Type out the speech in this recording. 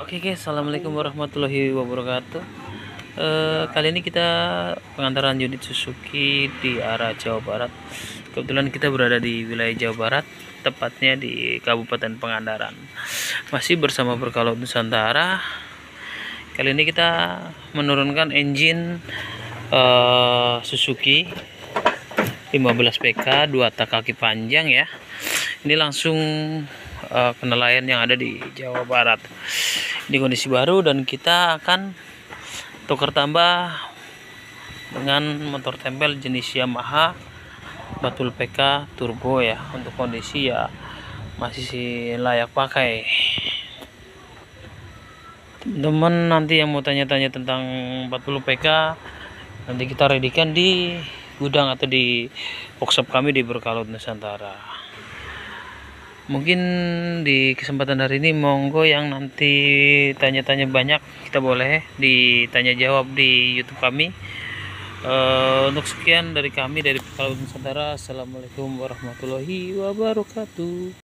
Oke guys, assalamualaikum warahmatullahi wabarakatuh. Kali ini kita pengantaran unit Suzuki di arah Jawa Barat. Kebetulan kita berada di wilayah Jawa Barat, tepatnya di Kabupaten Pangandaran. Masih bersama Berkalut Nusantara. Kali ini kita menurunkan engine Suzuki 15 PK 2 tak kaki panjang ya. Ini langsung ke nelayan yang ada di Jawa Barat. Ini kondisi baru dan kita akan tukar tambah dengan motor tempel jenis Yamaha Batul PK turbo ya. Untuk kondisi ya masih layak pakai. Teman-teman nanti yang mau tanya-tanya tentang 40 PK nanti kita readykan di gudang atau di workshop kami di Berkalut Nusantara. Mungkin di kesempatan hari ini monggo yang nanti tanya-tanya banyak, kita boleh ditanya jawab di YouTube kami. Untuk sekian dari kami dari Berkalut Nusantara. Assalamualaikum warahmatullahi wabarakatuh.